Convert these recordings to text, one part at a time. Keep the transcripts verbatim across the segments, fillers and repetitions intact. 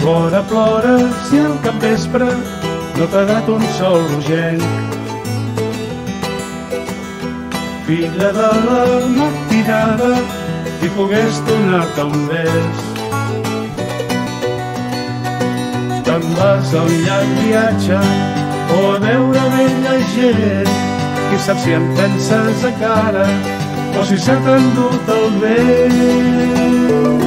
Plora, plora, si al capvespre no t'ha dat un sol rogenc. Filla de la matinada, si pogués donar-te un bes. Te'n vas a un llarg viatge o a veure vella gent. Qui sap si em penses encara o si s'ha endut el vent.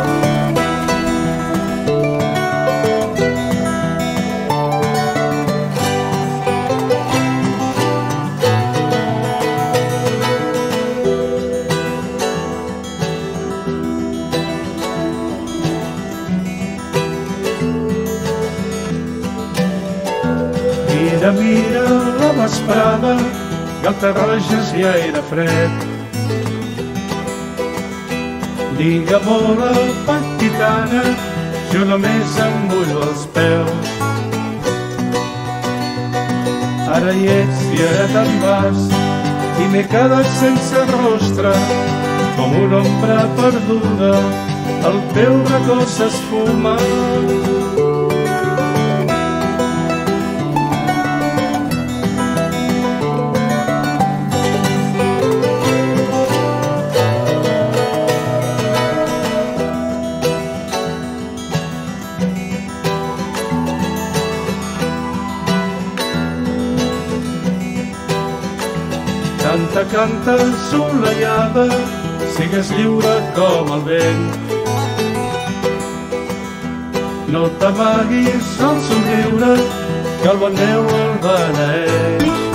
Mira, mira la vesprada, Galta-roges ja era fred. Digue'm, la petitana, jo només em mullo els peus. Ara hi ets i ara te'n vas, i m'he quedat sense rostre, com una ombra perduda, el teu racó s'esfuma. Canta, canta, assolellada, sigues lliure com el vent. No t'amaguis al somriure, que el bon Déu el beneeix.